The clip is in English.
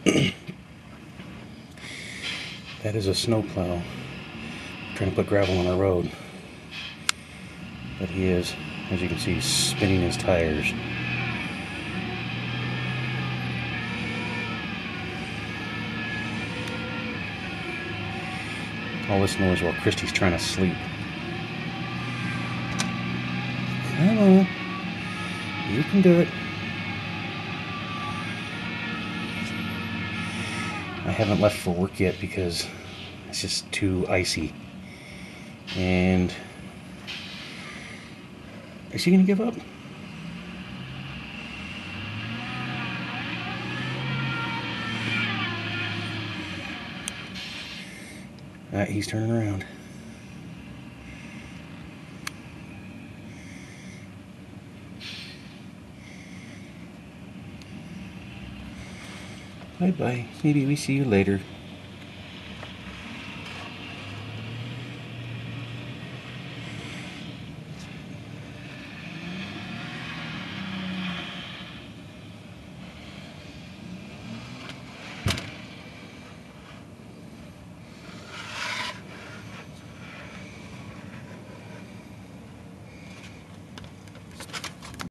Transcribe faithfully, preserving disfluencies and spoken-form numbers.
That is a snowplow trying to put gravel on the road. But he is, as you can see, spinning his tires. All this noise while Christy's trying to sleep. Come on. You can do it. I haven't left for work yet because it's just too icy. And is she gonna give up? Alright, he's turning around. Bye bye. Maybe we see you later.